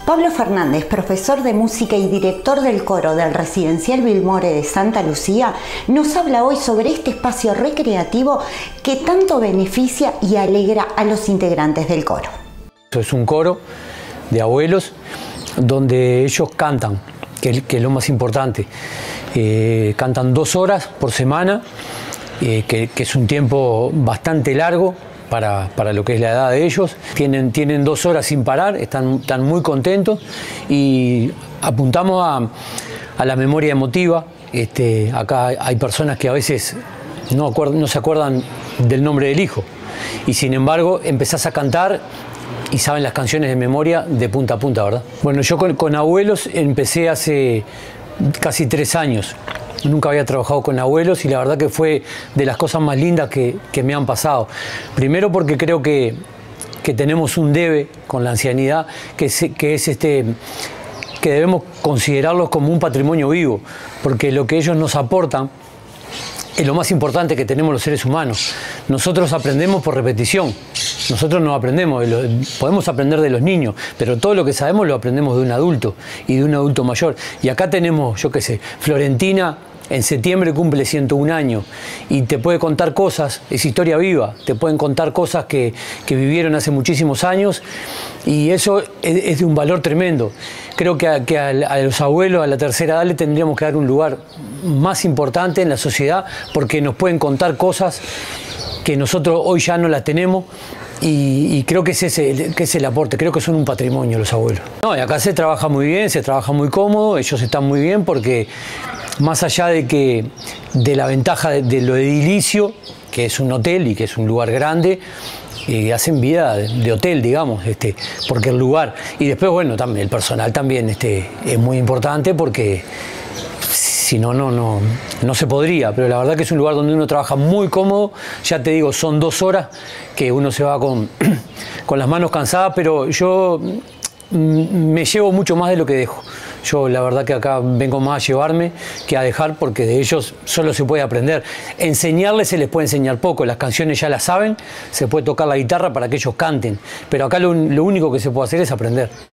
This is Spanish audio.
Pablo Fernández, profesor de música y director del coro del Residencial Vilmore de Santa Lucía, nos habla hoy sobre este espacio recreativo que tanto beneficia y alegra a los integrantes del coro. Es un coro de abuelos donde ellos cantan, que es lo más importante. Cantan 2 horas por semana, que es un tiempo bastante largo para lo que es la edad de ellos. Tienen 2 horas sin parar, están muy contentos y apuntamos a la memoria emotiva. Acá hay personas que a veces no se acuerdan del nombre del hijo y sin embargo empezás a cantar y saben las canciones de memoria de punta a punta, ¿verdad? Bueno, yo con abuelos empecé hace casi 3 años. Nunca había trabajado con abuelos y la verdad que fue de las cosas más lindas que me han pasado. Primero porque creo que tenemos un debe con la ancianidad, que debemos considerarlos como un patrimonio vivo, porque lo que ellos nos aportan es lo más importante que tenemos los seres humanos. Nosotros aprendemos por repetición. Nosotros no aprendemos, podemos aprender de los niños, pero todo lo que sabemos lo aprendemos de un adulto y de un adulto mayor. Y acá tenemos, yo qué sé, Florentina en septiembre cumple 101 años y te puede contar cosas, es historia viva, te pueden contar cosas que vivieron hace muchísimos años y eso es de un valor tremendo. Creo que a los abuelos, a la tercera edad, le tendríamos que dar un lugar más importante en la sociedad porque nos pueden contar cosas que nosotros hoy ya no las tenemos. Y creo que ese es el aporte, creo que son un patrimonio los abuelos. No, y acá se trabaja muy bien, se trabaja muy cómodo, ellos están muy bien porque más allá de la ventaja de lo edilicio, que es un hotel y que es un lugar grande, hacen vida de hotel, digamos, porque el lugar, y después bueno, también el personal también es muy importante porque si no, no se podría, pero la verdad que es un lugar donde uno trabaja muy cómodo. Ya te digo, son 2 horas que uno se va con las manos cansadas, pero yo me llevo mucho más de lo que dejo. Yo la verdad que acá vengo más a llevarme que a dejar porque de ellos solo se puede aprender. Enseñarles se les puede enseñar poco, las canciones ya las saben, se puede tocar la guitarra para que ellos canten, pero acá lo único que se puede hacer es aprender.